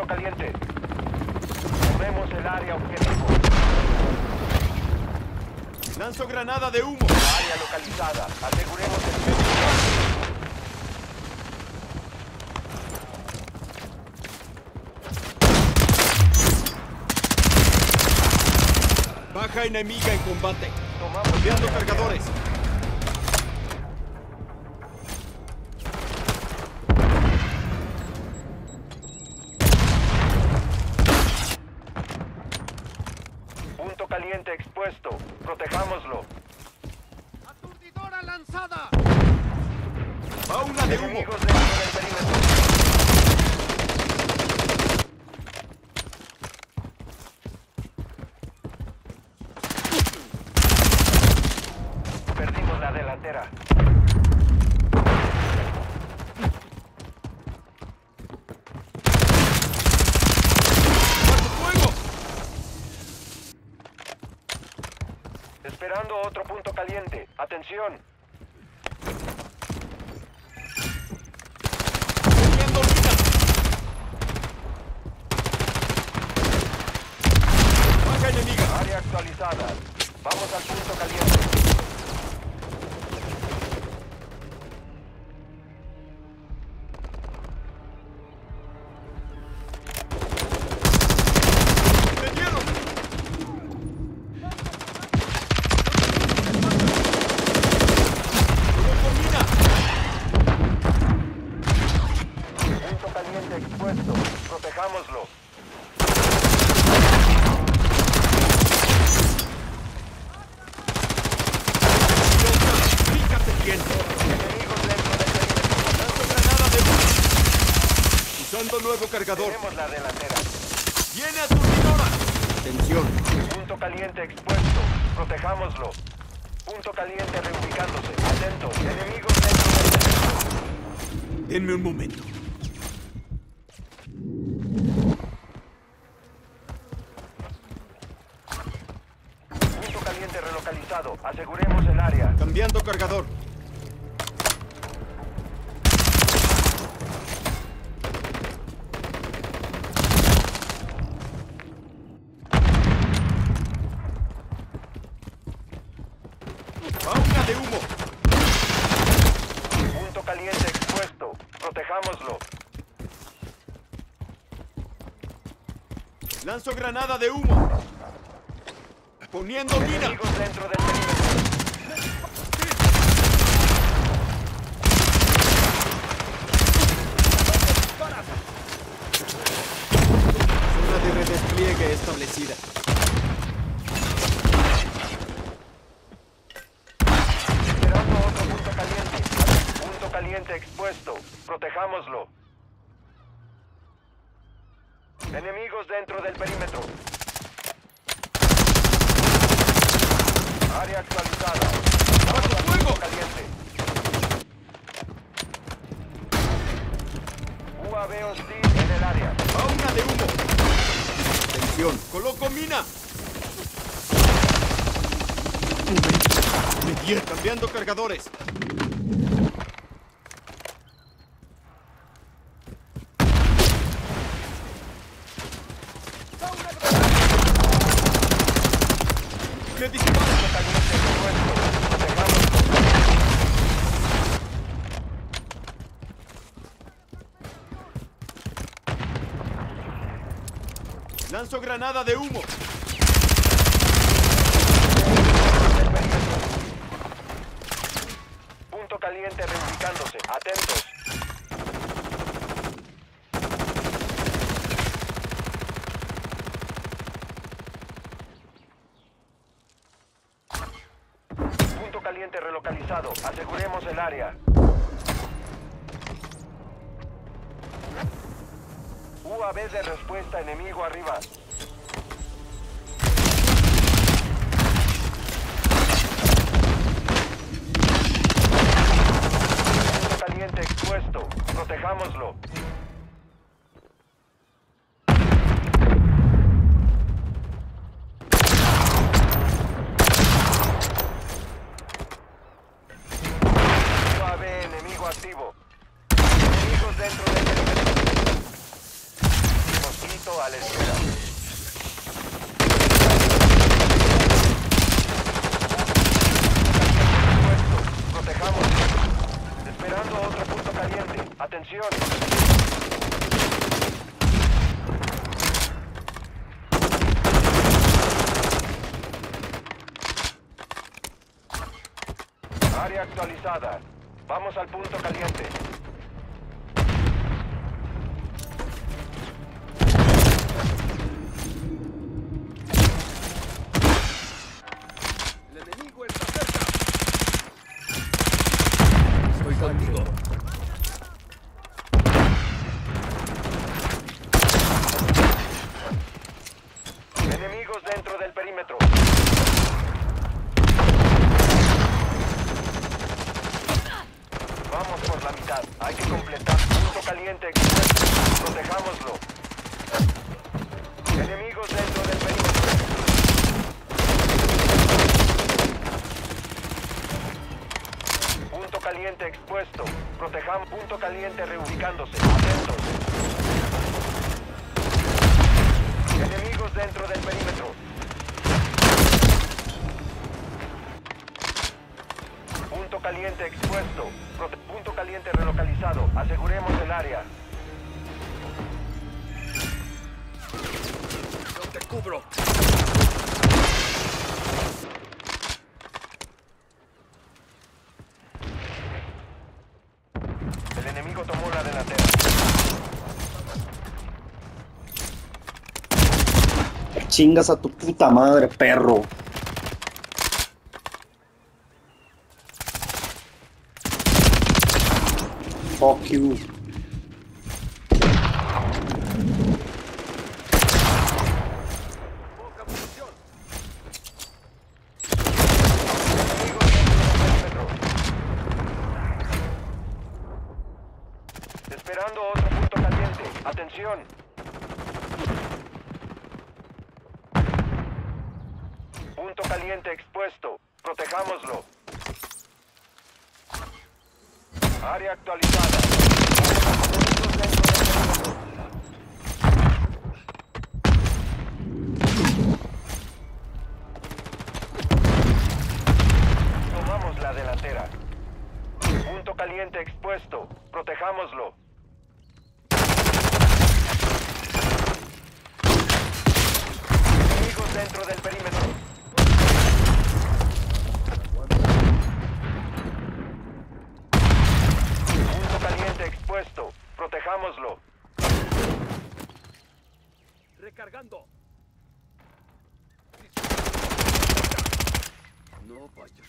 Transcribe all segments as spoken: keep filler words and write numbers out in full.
punto caliente. Tomemos el área objetivo. Lanzo granada de humo. Área localizada. Aseguremos el centro. Baja enemiga en combate. Tomamos Enviando área cargadores. Punto caliente expuesto. Protejámoslo. ¡Aturdidora lanzada! Baula de humo. Enemigos dentro del perímetro. Perdimos la delantera. ¡Bajo fuego! Esperando otro punto caliente. Atención. Enviando minas. Baja enemiga. Área actualizada. Vamos al punto caliente. ¡Me dieron! ¡Coloco mina! Punto caliente expuesto. Protejámoslo. Fíjate bien. Enemigos dentro del perímetro. Lanzo granada de humo. Usando nuevo cargador. Tenemos la delantera. ¡Viene aturdidora! Atención. Punto caliente expuesto. Protejámoslo. Punto caliente reubicándose. Atentos. Enemigos dentro del perímetro. Denme un momento. Punto caliente relocalizado. Aseguremos el área. Cambiando cargador. Baula de humo. Punto caliente expuesto. Protejámoslo. Lanzo granada de humo. Poniendo mina. Enemigos dentro del perímetro. Zona de redespliegue establecida. Esperando otro punto caliente. Punto caliente expuesto. Protejámoslo. Enemigos dentro del perímetro. Área actualizada. Vamos al fuego! punto caliente. U A V hostil en el área. Baula de humo. Atención. Coloco mina. Me dieron. Cambiando cargadores. Me disparan. Punto caliente expuesto. Protejámoslo. Lanzo granada de humo. Del perímetro. Punto caliente reubicándose. Atentos. Punto caliente relocalizado. Aseguremos el área. U A V de respuesta enemigo arriba. Punto caliente expuesto. Protejámoslo. U A V enemigo activo. Enemigos dentro del perímetro. Hemos Atención. Área actualizada. Vamos al punto caliente. El enemigo está cerca. Estoy contigo. Enemigos dentro del perímetro. Vamos por la mitad. Hay que completar. Punto caliente expuesto. Protejámoslo. Enemigos dentro del perímetro. Punto caliente expuesto. Protejamos. Punto caliente reubicándose. Atentos. Enemigos dentro del perímetro. Punto caliente expuesto. Prote- punto caliente relocalizado. Aseguremos el área. Yo te cubro. El enemigo tomó la delantera. Chingas a tu puta madre, perro. Fuck you. Poca munición. Enemigos dentro del perímetro. Esperando otro punto caliente. Atención. Punto caliente expuesto. Protejámoslo. Área actualizada. Enemigos dentro del perímetro. Tomamos la delantera. Punto caliente expuesto. Protejámoslo. Enemigos dentro del perímetro. Punto caliente expuesto. Protejámoslo. Recargando. No vayas.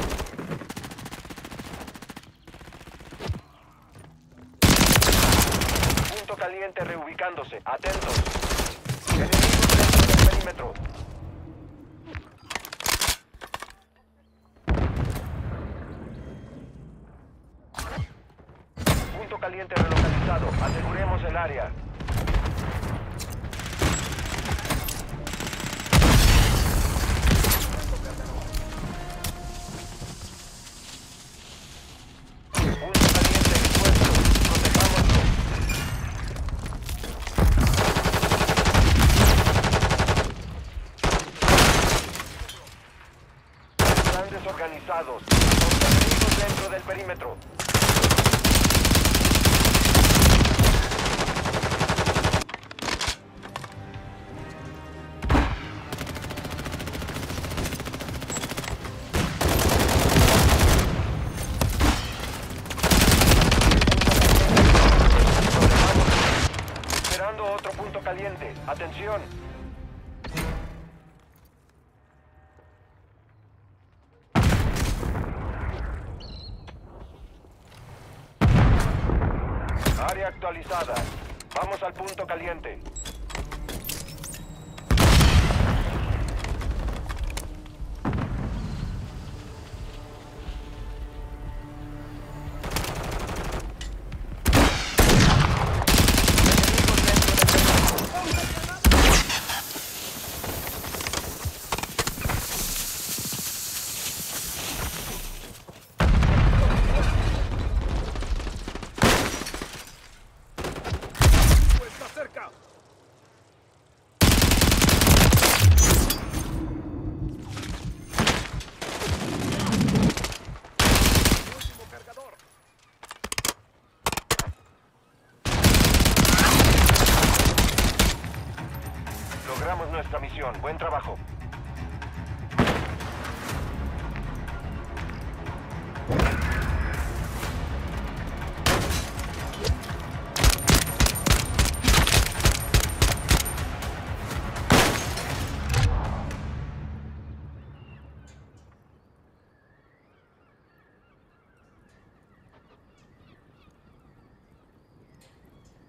Punto caliente reubicándose. Atentos. Enemigos dentro del perímetro. Punto caliente relocalizado. Aseguremos el área. Punto caliente expuesto. Protejámoslo. Están desorganizados. Los enemigos dentro del perímetro. Esperando otro punto caliente. Atención. Área actualizada. Vamos al punto caliente. Está cerca. Buen trabajo.